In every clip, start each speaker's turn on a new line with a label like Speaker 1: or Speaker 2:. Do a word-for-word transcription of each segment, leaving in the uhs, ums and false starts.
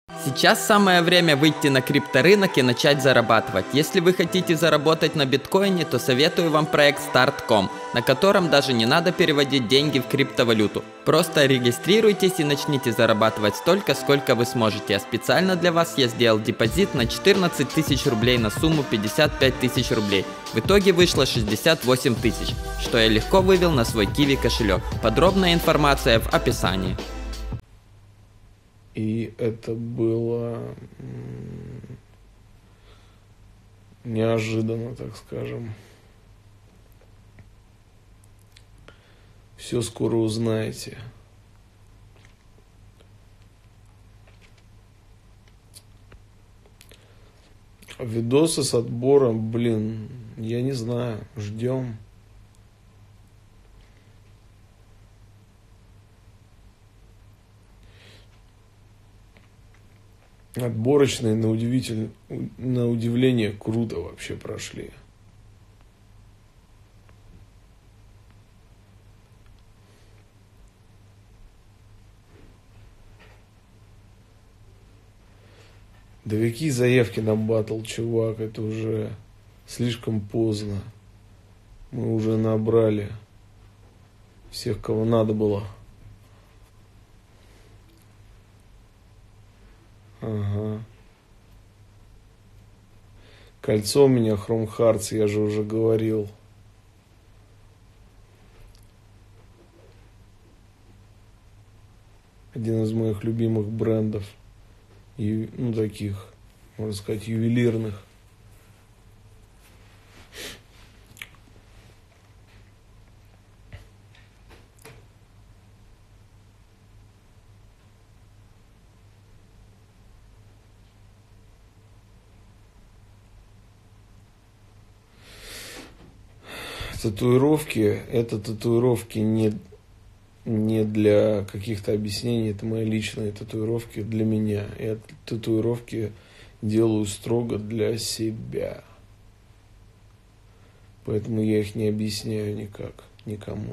Speaker 1: Сейчас самое время выйти на крипторынок и начать зарабатывать. Если вы хотите заработать на биткоине, то советую вам проект старт точка ком, на котором даже не надо переводить деньги в криптовалюту. Просто регистрируйтесь и начните зарабатывать столько, сколько вы сможете. А специально для вас я сделал депозит на четырнадцать тысяч рублей на сумму пятьдесят пять тысяч рублей. В итоге вышло шестьдесят восемь тысяч, что я легко вывел на свой Kiwi кошелек. Подробная информация в описании.
Speaker 2: И это было неожиданно, так скажем. Все скоро узнаете. Видосы с отбором, блин, я не знаю, ждем. Отборочные на удивитель, на удивление круто вообще прошли. Да какие заявки на батл, чувак, это уже слишком поздно. Мы уже набрали всех, кого надо было. Ага. Кольцо у меня Chrome Hearts, я же уже говорил. Один из моих любимых брендов. И, ну, таких, можно сказать, ювелирных. Татуировки, это татуировки не, не для каких-то объяснений, это мои личные татуировки для меня. Я татуировки делаю строго для себя. Поэтому я их не объясняю никак, никому.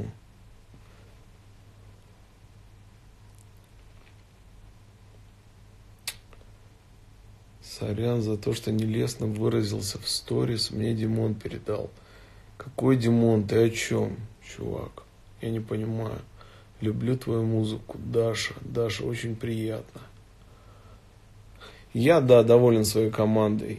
Speaker 2: Сорян за то, что нелестно выразился в сторис, мне Димон передал. Какой Димон? Ты о чем, чувак? Я не понимаю. Люблю твою музыку, Даша. Даша, очень приятно. Я, да, доволен своей командой.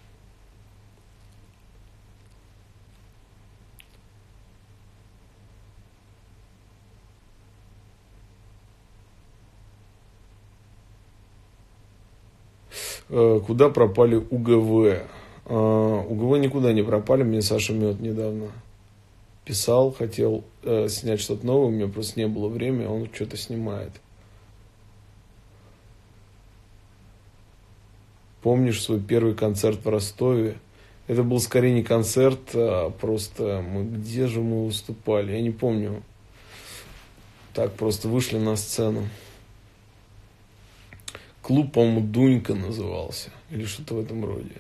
Speaker 2: Куда пропали УГВ? УГВ никуда не пропали, мне Саша Мед недавно писал, хотел э, снять что-то новое, у меня просто не было времени, он что-то снимает. Помнишь свой первый концерт в Ростове? Это был скорее не концерт, а просто мы где же мы выступали, я не помню. Так, просто вышли на сцену. Клуб, по-моему, Дунька назывался, или что-то в этом роде.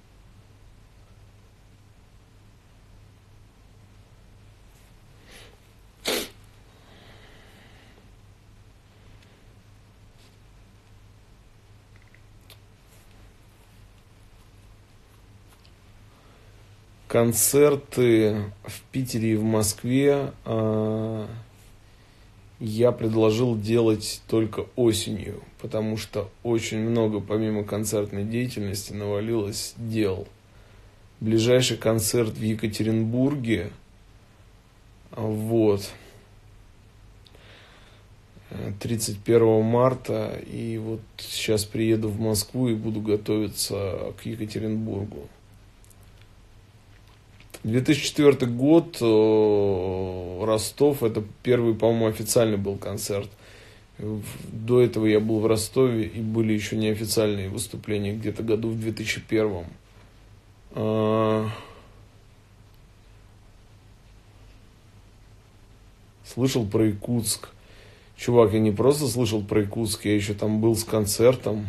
Speaker 2: Концерты в Питере и в Москве э, я предложил делать только осенью, потому что очень много, помимо концертной деятельности, навалилось дел. Ближайший концерт в Екатеринбурге, вот, тридцать первого марта, и вот сейчас приеду в Москву и буду готовиться к Екатеринбургу. две тысячи четвёртый год, Ростов, это первый, по-моему, официальный был концерт. До этого я был в Ростове, и были еще неофициальные выступления где-то году в две тысячи первом. Слышал про Якутск. Чувак, я не просто слышал про Якутск, я еще там был с концертом.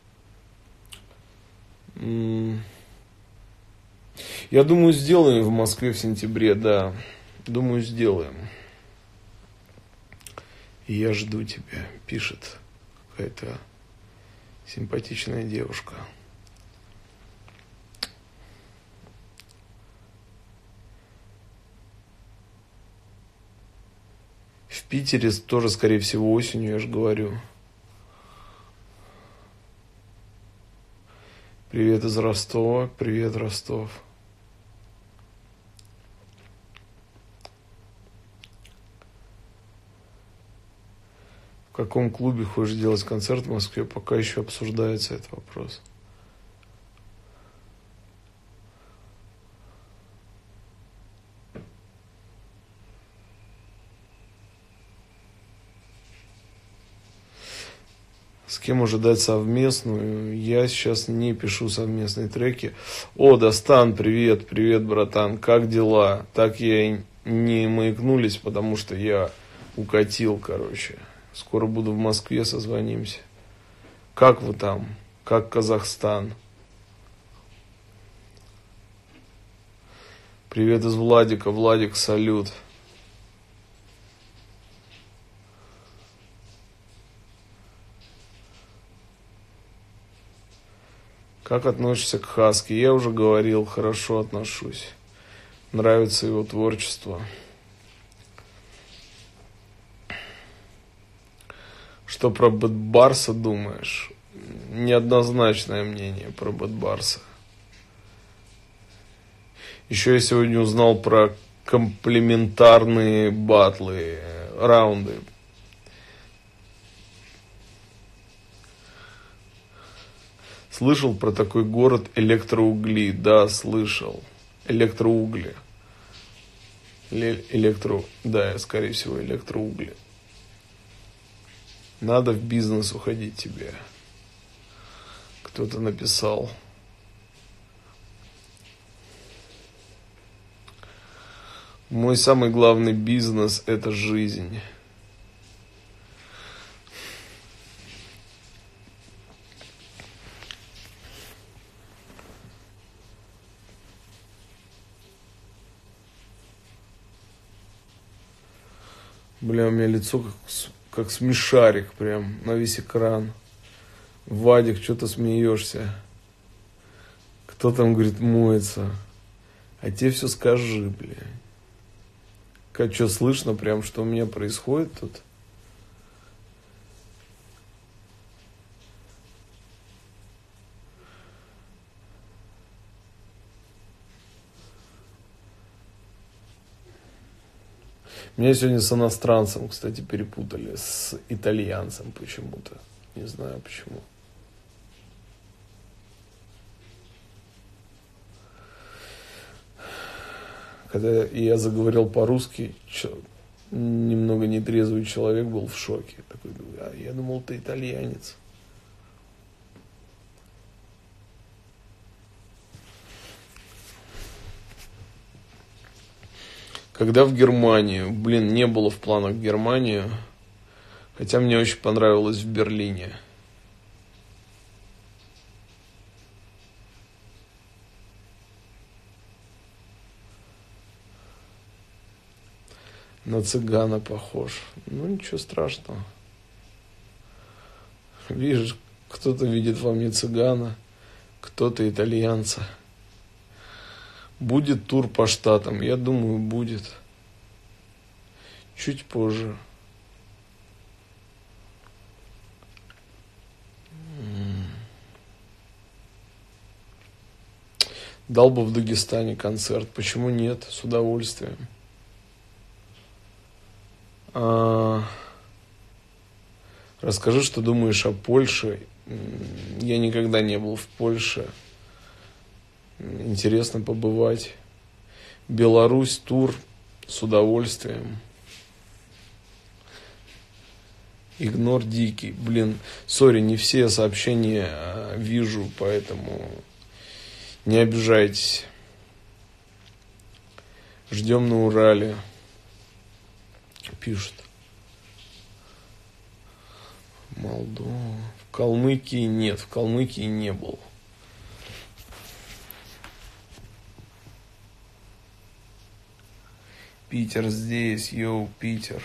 Speaker 2: Я думаю, сделаем в Москве в сентябре, да. Думаю, сделаем. И я жду тебя, пишет какая-то Симпатичная девушка. В Питере тоже, скорее всего, осенью, я же говорю. Привет из Ростова. Привет, Ростов. В каком клубе хочешь делать концерт в Москве? Пока еще обсуждается этот вопрос. С кем ожидать совместную? Я сейчас не пишу совместные треки. О, Достан, привет, привет, братан. Как дела? Так я и не маякнулись, потому что я укатил, короче. Скоро буду в Москве, созвонимся. Как вы там? Как Казахстан? Привет из Владика. Владик, салют. Как относишься к Хаски? Я уже говорил, хорошо отношусь. Нравится его творчество. Что про Бэд Барса думаешь? Неоднозначное мнение про Бэд Барса. Еще я сегодня узнал про комплементарные батлы, раунды. Слышал про такой город Электроугли? Да, слышал. Электроугли. Электро... Да, скорее всего, электроугли. Надо в бизнес уходить тебе. Кто-то написал. Мой самый главный бизнес – это жизнь. Бля, у меня лицо как, как смешарик прям на весь экран. Вадик, что ты смеешься? Кто там, говорит, моется? А тебе все скажи, бля. Как что слышно прям, что у меня происходит тут? Меня сегодня с иностранцем, кстати, перепутали, с итальянцем почему-то. Не знаю почему. Когда я заговорил по-русски, немного нетрезвый человек был в шоке. Такой, а я думал, ты итальянец. Когда в Германию? Блин, не было в планах в Германию. Хотя мне очень понравилось в Берлине. На цыгана похож. Ну, ничего страшного. Видишь, кто-то видит во мне цыгана, кто-то итальянца. Будет тур по штатам? Я думаю, будет. Чуть позже. Дал бы в Дагестане концерт. Почему нет? С удовольствием. А... Расскажи, что думаешь о Польше. Я никогда не был в Польше. Интересно побывать. Беларусь, тур с удовольствием. Игнор дикий. Блин, сори, не все сообщения вижу, поэтому не обижайтесь. Ждем на Урале. Пишут. Молдова. В Калмыкии нет, в Калмыкии не был. Питер здесь, йоу, Питер.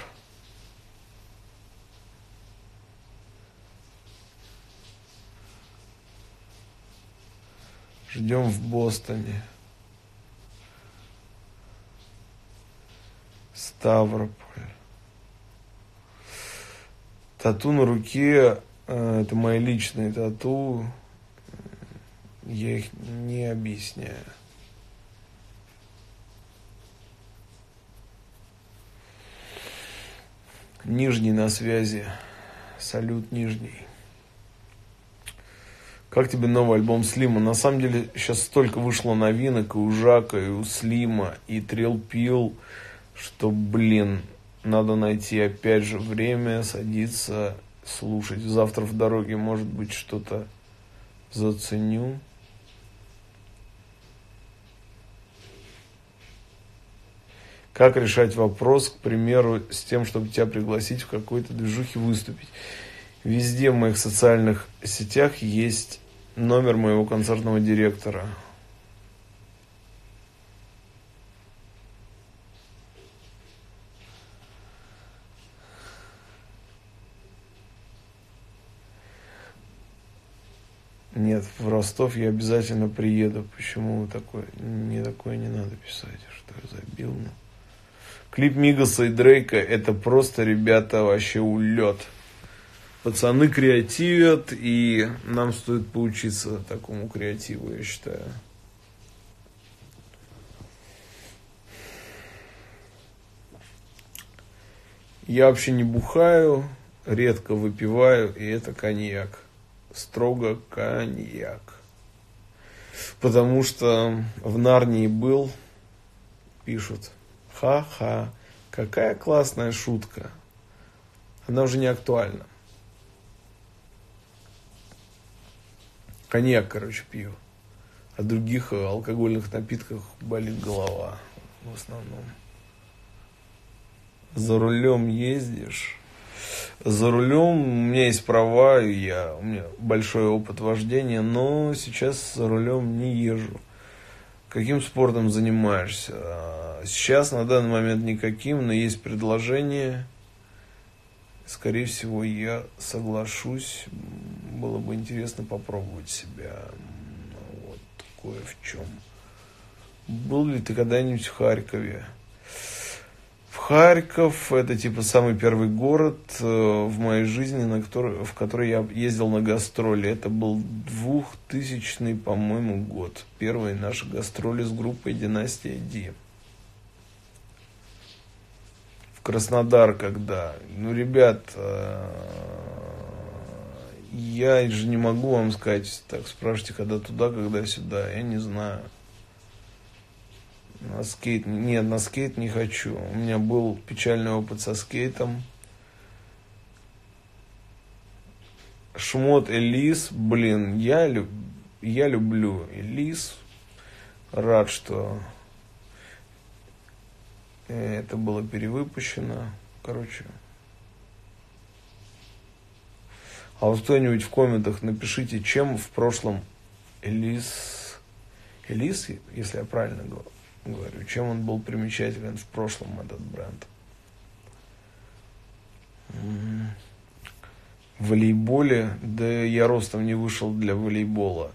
Speaker 2: Ждем в Бостоне. Ставрополь. Тату на руке, это мои личные тату. Я их не объясняю. Нижний на связи. Салют, Нижний. Как тебе новый альбом Слима? На самом деле, сейчас столько вышло новинок и у Жака, и у Слима, и Трил Пил, что, блин, надо найти опять же время, садиться, слушать. Завтра в дороге, может быть, что-то заценю. Как решать вопрос, к примеру, с тем, чтобы тебя пригласить в какой-то движухе выступить? Везде в моих социальных сетях есть номер моего концертного директора. Нет, в Ростов я обязательно приеду. Почему такое? Мне такое не надо писать, что я забил. Ну. Клип Мигаса и Дрейка — это просто, ребята, вообще улет. Пацаны креативят, и нам стоит поучиться такому креативу, я считаю. Я вообще не бухаю, редко выпиваю, и это коньяк. Строго коньяк. Потому что в Нарнии был, пишут, ха-ха, какая классная шутка. Она уже не актуальна. Коньяк, короче, пью. От других алкогольных напитках болит голова в основном. За рулем ездишь? За рулем у меня есть права, и я, у меня большой опыт вождения, но сейчас за рулем не езжу. Каким спортом занимаешься? Сейчас на данный момент никаким, но есть предложение. Скорее всего, я соглашусь. Было бы интересно попробовать себя. Вот такое в чем. Был ли ты когда-нибудь в Харькове? В Харьков — это типа самый первый город в моей жизни, на который, в который я ездил на гастроли. Это был двухтысячный, по-моему, год. Первые наши гастроли с группой «Династия Ди». В Краснодар когда? Ну, ребят, я же не могу вам сказать, так спрашивайте, когда туда, когда сюда, я не знаю. На скейт, нет, на скейт не хочу. У меня был печальный опыт со скейтом. Шмот Элис, блин, я, люб, я люблю Элис. Рад, что это было перевыпущено. Короче. А вот кто-нибудь в комментах напишите, чем в прошлом Элис, Элис, если я правильно говорю. Говорю, чем он был примечателен в прошлом, этот бренд. В волейболе, да я ростом не вышел для волейбола.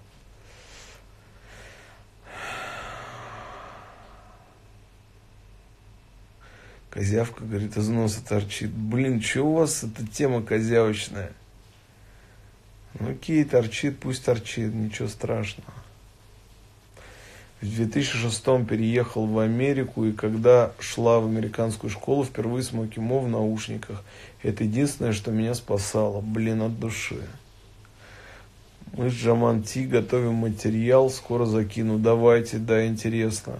Speaker 2: Козявка, говорит, из носа торчит. Блин, что у вас эта тема козявочная? Ну окей, торчит, пусть торчит, ничего страшного. В две тысячи шестом переехал в Америку, и когда шла в американскую школу, впервые смог emo в наушниках. Это единственное, что меня спасало. Блин, от души. Мы с Джаман Ти готовим материал, скоро закину. Давайте, да, интересно.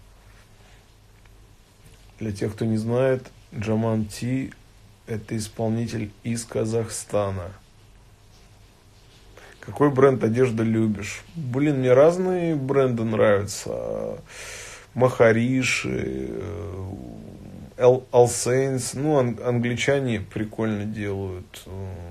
Speaker 2: Для тех, кто не знает, Джаман Ти — это исполнитель из Казахстана. Какой бренд одежды любишь? Блин, мне разные бренды нравятся. Махариши, All Saints. Ну, англичане прикольно делают.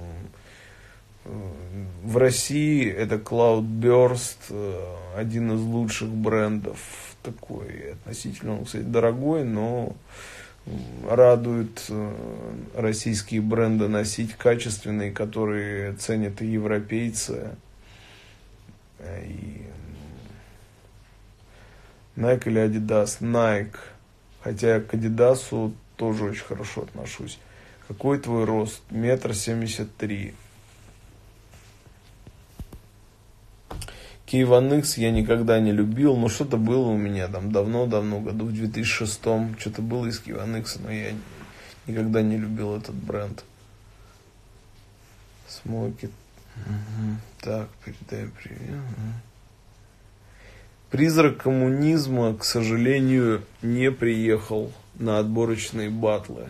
Speaker 2: В России это Cloudburst, один из лучших брендов. Такой относительно, он, кстати, дорогой, но радует российские бренды носить, качественные, которые ценят и европейцы. И Nike или Adidas? Nike. Хотя я к Адидасу тоже очень хорошо отношусь. Какой твой рост? Метр семьдесят три. кей один икс я никогда не любил, но что-то было у меня там давно-давно, году в две тысячи шестом, что-то было из кей один икс, но я никогда не любил этот бренд. Смоки. Угу. Так, передай привет. Угу. Призрак коммунизма, к сожалению, не приехал на отборочные баттлы.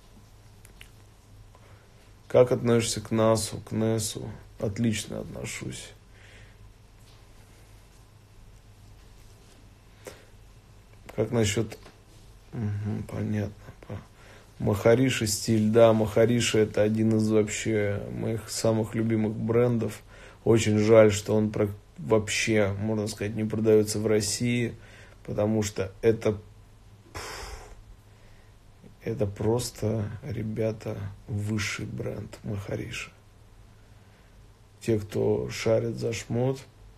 Speaker 2: Как относишься к НАСУ, к НЭСу? Отлично отношусь. Как насчет... Угу, понятно. Махариши стиль. Да, Махариши это один из вообще моих самых любимых брендов. Очень жаль, что он вообще, можно сказать, не продается в России, потому что это... Это просто, ребята, высший бренд Махариши. Те, кто шарит за шмот,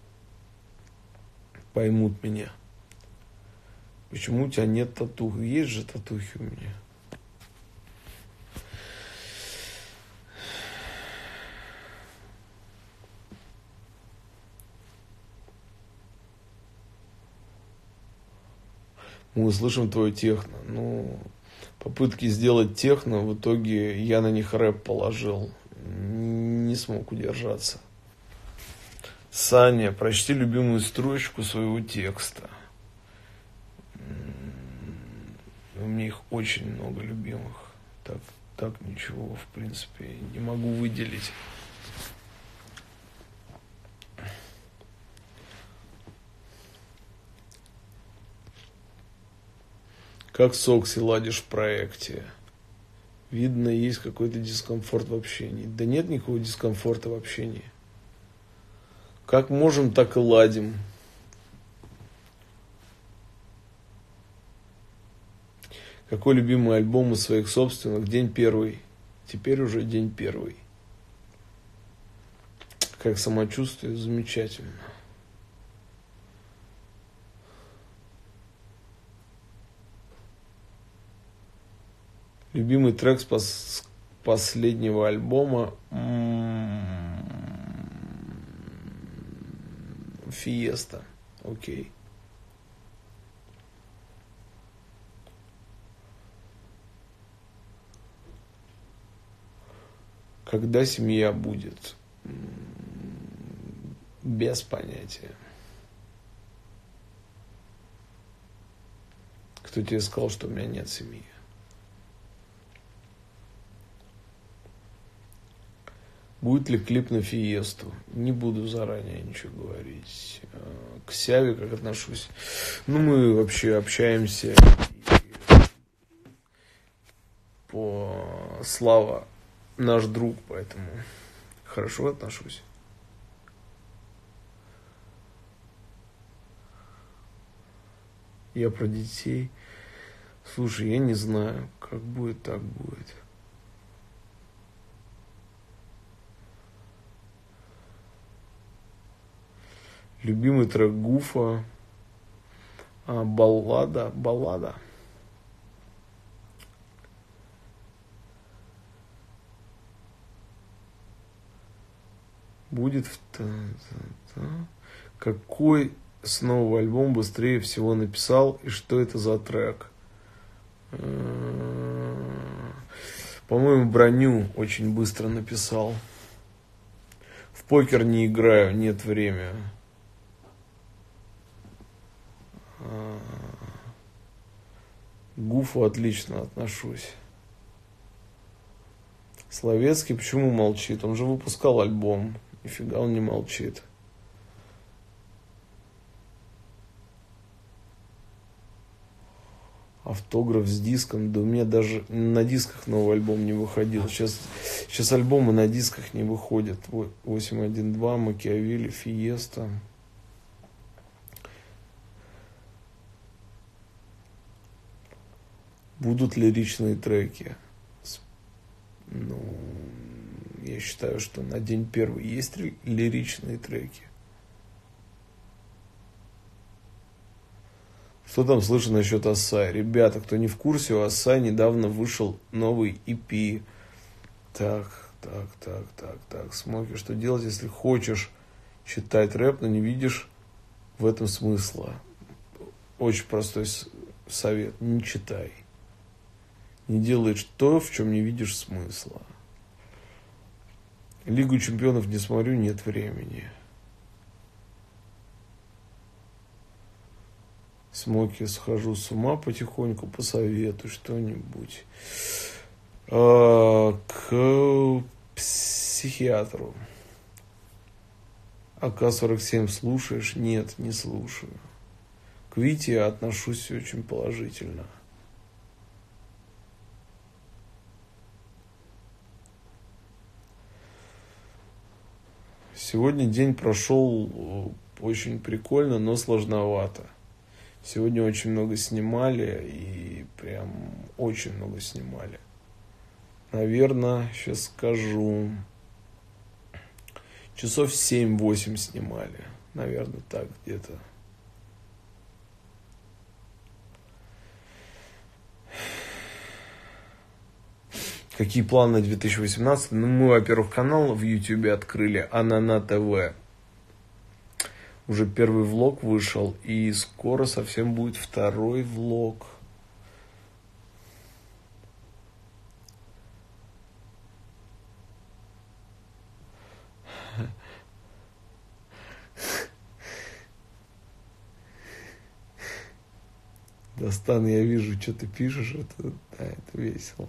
Speaker 2: поймут меня. Почему у тебя нет татух? Есть же татухи у меня. Мы услышим твое техно. Ну, попытки сделать техно, в итоге я на них рэп положил. Не смог удержаться. Саня, прочти любимую строчку своего текста. У меня их очень много любимых. Так, так ничего, в принципе, не могу выделить. Как с Окси ладишь в проекте? Видно, есть какой-то дискомфорт в общении. Да нет никакого дискомфорта в общении. Как можем, так и ладим. Какой любимый альбом из своих собственных? День первый. Теперь уже день первый. Как самочувствие? Замечательно. Любимый трек с пос- последнего альбома? Фиеста. Окей. Когда семья будет? Без понятия. Кто тебе сказал, что у меня нет семьи? Будет ли клип на Фиесту? Не буду заранее ничего говорить. К Сяве как отношусь? Ну, мы вообще общаемся. По Слава наш друг, поэтому хорошо отношусь. Я про детей. Слушай, я не знаю, как будет, так будет. Любимый трек Гуфа. А, баллада, баллада. Будет в... Какой с нового альбома быстрее всего написал и что это за трек? По-моему, Броню очень быстро написал. В покер не играю, нет времени. К Гуфу отлично отношусь. Словецкий почему молчит? Он же выпускал альбом. Нифига он не молчит. Автограф с диском. Да у меня даже на дисках новый альбом не выходил. Сейчас, сейчас альбомы на дисках не выходят. восемь один два, Макиавелли, Фиеста. Будут лиричные треки? Ну, я считаю, что на день первый есть лиричные треки. Что там слышно насчет Ассай? Ребята, кто не в курсе, у Ассай недавно вышел новый и пи. Так, так, так, так, так. Смоки, что делать, если хочешь читать рэп, но не видишь в этом смысла? Очень простой совет. Не читай. Не делай то, в чем не видишь смысла. Лигу чемпионов не смотрю, нет времени. Смоки, схожу с ума потихоньку, посоветуй что-нибудь. А, к психиатру. А ка сорок семь слушаешь? Нет, не слушаю. К Вите я отношусь очень положительно. Сегодня день прошел очень прикольно, но сложновато. Сегодня очень много снимали, и прям очень много снимали. Наверное, сейчас скажу, часов семь-восемь снимали. Наверное, так где-то. Какие планы на две тысячи восемнадцатый? Ну, мы, во-первых, канал в Ютубе открыли, Анана ТВ. Уже первый влог вышел, и скоро совсем будет второй влог. Достан, я вижу, что ты пишешь, это, да, это весело.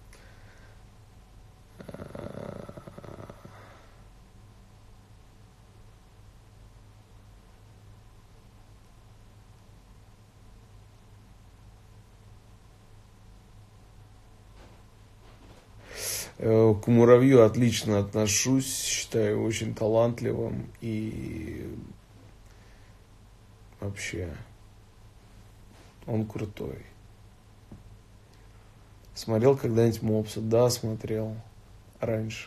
Speaker 2: К Муравью отлично отношусь, считаю очень талантливым и вообще он крутой. Смотрел когда-нибудь Мопса? Да, смотрел раньше.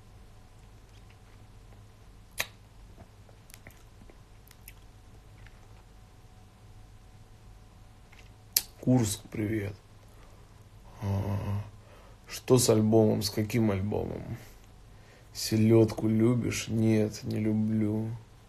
Speaker 2: Курск, привет. Что с альбомом? С каким альбомом? Селедку любишь? Нет, не люблю.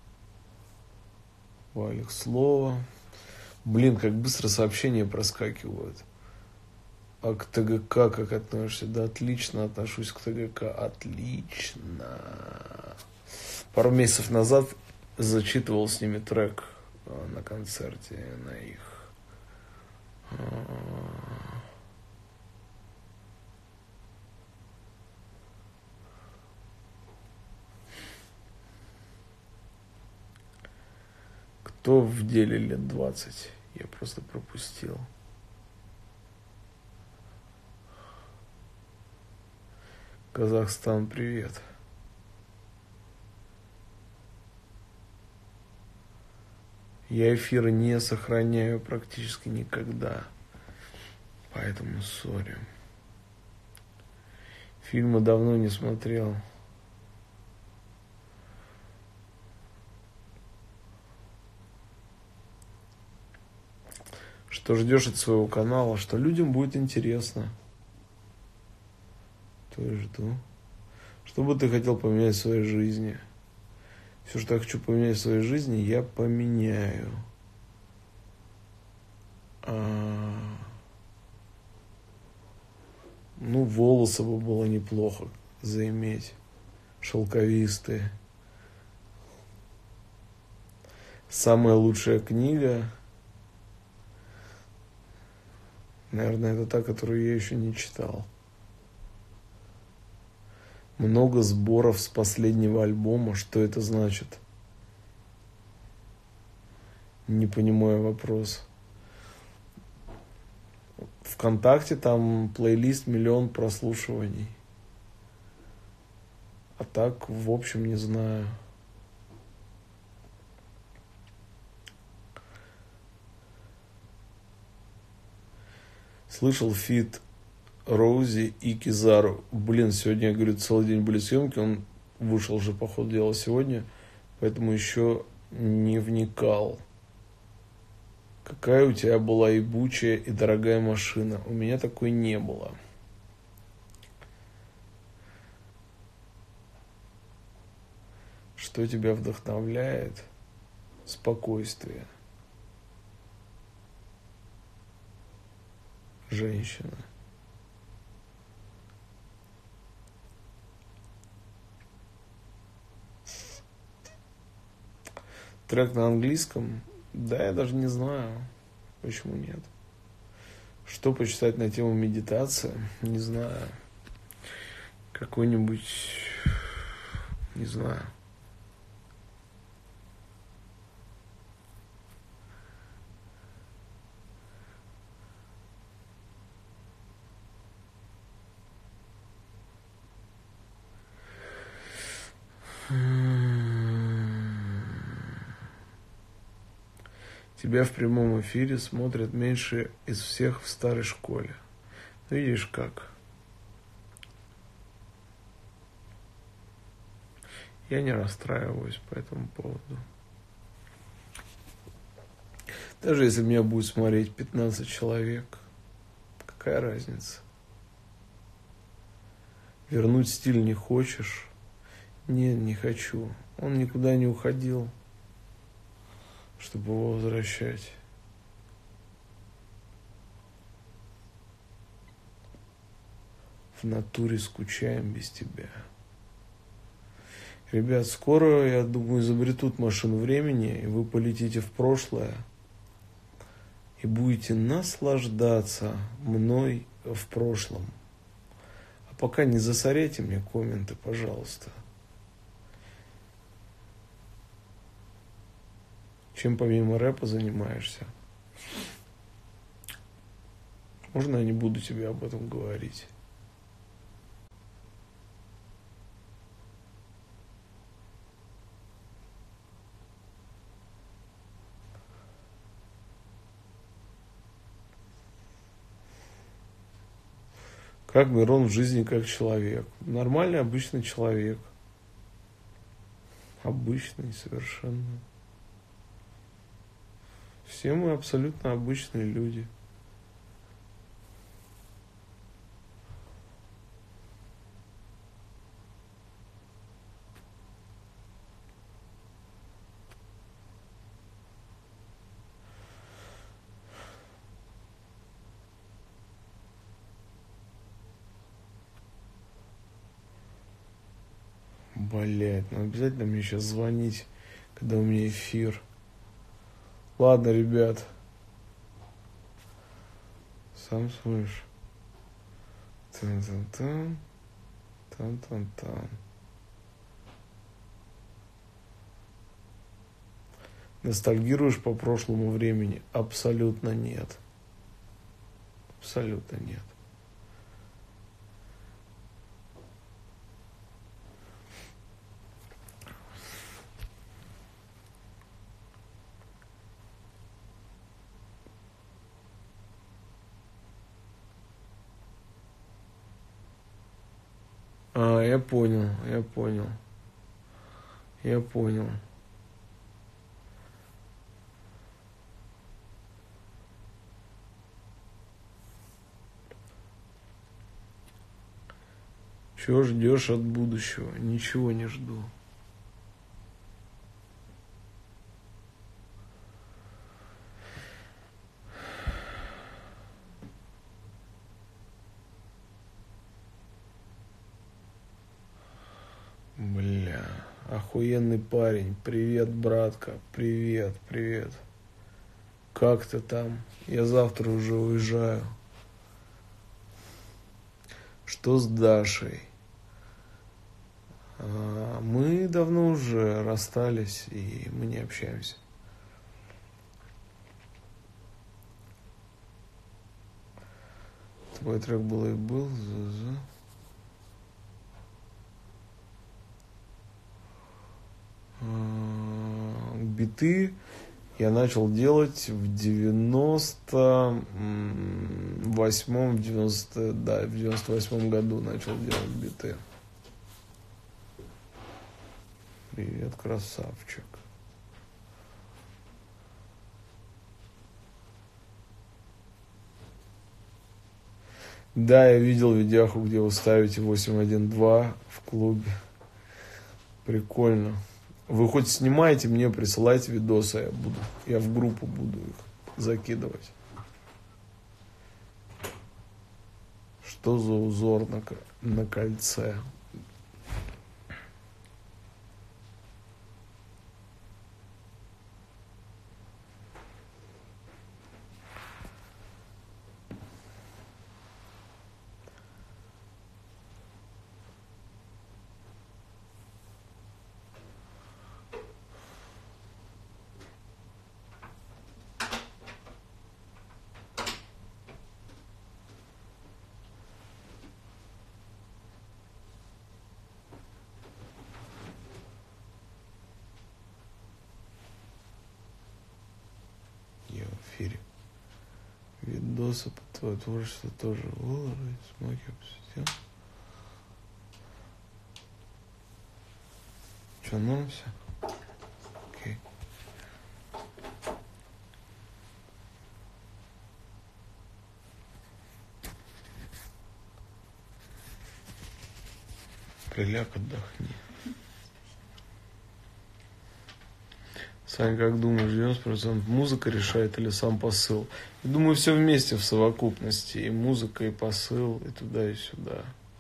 Speaker 2: Валик, слово. Блин, как быстро сообщения проскакивают. А к ТГК как относишься? Да, отлично отношусь к ТГК. Отлично. Пару месяцев назад зачитывал с ними трек на концерте, на их. Кто в деле лет двадцать? Я просто пропустил. Казахстан, привет. Я эфиры не сохраняю практически никогда. Поэтому сори. Фильмы давно не смотрел. Что ждешь от своего канала? Что людям будет интересно. То и жду. Что бы ты хотел поменять в своей жизни? Все, что я хочу поменять в своей жизни, я поменяю. А... Ну, волосы бы было неплохо заиметь. Шелковистые. Самая лучшая книга... Наверное, это та, которую я еще не читал. Много сборов с последнего альбома. Что это значит? Не понимаю вопрос. ВКонтакте там плейлист миллион прослушиваний. А так, в общем, не знаю. Слышал фит Роузи и Кизару. Блин, сегодня, я говорю, целый день были съемки. Он вышел же, по ходу дела, сегодня. Поэтому еще не вникал. Какая у тебя была ебучая и дорогая машина? У меня такой не было. Что тебя вдохновляет? Спокойствие. Женщина. Трек на английском? Да, я даже не знаю, почему нет. Что почитать на тему медитации? Не знаю. Какой-нибудь, не знаю. Тебя в прямом эфире смотрят меньше из всех в старой школе. Ну, видишь как. Я не расстраиваюсь по этому поводу. Даже если меня будет смотреть пятнадцать человек, какая разница? Вернуть стиль не хочешь? Нет, не хочу. Он никуда не уходил, чтобы его возвращать. В натуре скучаем без тебя. Ребят, скоро, я думаю, изобретут машину времени, и вы полетите в прошлое и будете наслаждаться мной в прошлом. А пока не засоряйте мне комменты, пожалуйста. Чем помимо рэпа занимаешься? Можно я не буду тебе об этом говорить? Как Мирон в жизни как человек? Нормальный, обычный человек. Обычный совершенно. Все мы абсолютно обычные люди. Блять, ну обязательно мне сейчас звонить, когда у меня эфир. Ладно, ребят. Сам слышишь. Тан-тан-тан. Тан-тан-тан. Ностальгируешь по прошлому времени? Абсолютно нет. Абсолютно нет. А, я понял, я понял. Я понял. Чего ждешь от будущего? Ничего не жду. Бля, охуенный парень. Привет, братка. Привет, привет. Как ты там? Я завтра уже уезжаю. Что с Дашей? А, мы давно уже расстались, и мы не общаемся. Твой трек был и был. Биты я начал делать в девяносто восьмом, в девяносто, да, в девяносто восьмом году начал делать биты. Привет, красавчик. Да, я видел видяху, где вы ставите восемь один два в клубе. Прикольно. Вы хоть снимаете, мне присылайте видосы, я буду, я в группу буду их закидывать. Что за узор на, на кольце? Я в эфире. Видосы по твоему творчеству тоже выложить. Смоки обсудил. Че, норм все? Окей. Приляг, отдохни. Сань, как думаешь, девяносто процентов музыка решает или сам посыл? Я думаю, все вместе в совокупности. И музыка, и посыл, и туда, и сюда.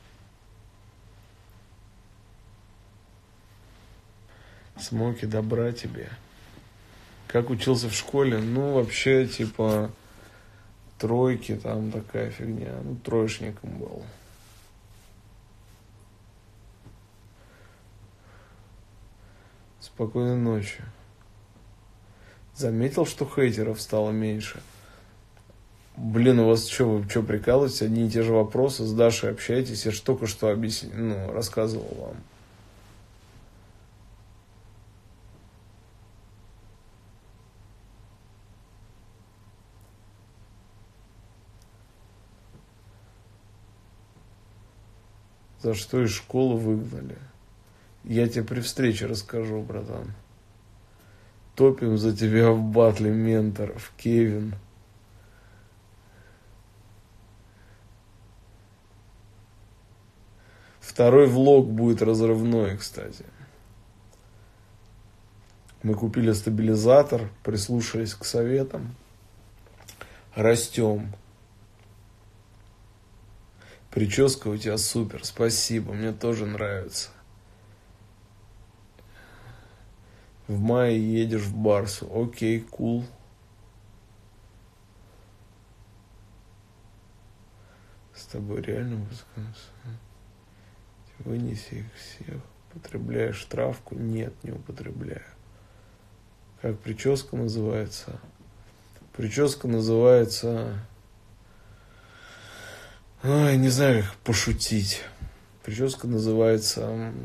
Speaker 2: Смоки, добра тебе. Как учился в школе? Ну, вообще, типа, тройки, там такая фигня. Ну, троечником был. Спокойной ночи. Заметил, что хейтеров стало меньше? Блин, у вас что, вы что, прикалываетесь? Одни и те же вопросы, с Дашей общаетесь, я же только что объяснил, ну, рассказывал вам. За что из школы выгнали? Я тебе при встрече расскажу, братан. Топим за тебя в батле менторов, Кевин. Второй влог будет разрывной, кстати. Мы купили стабилизатор, прислушались к советам. Растем. Прическа у тебя супер, спасибо, мне тоже нравится. В мае едешь в Барсу. Окей, кул. С тобой реально музыкант. Вынеси их всех. Употребляешь травку? Нет, не употребляю. Как прическа называется? Прическа называется... Ой, не знаю, как пошутить. Прическа называется...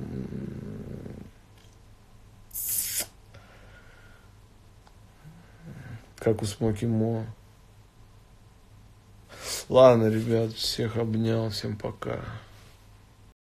Speaker 2: Как у Смоки Мо. Ладно, ребят, всех обнял, всем пока.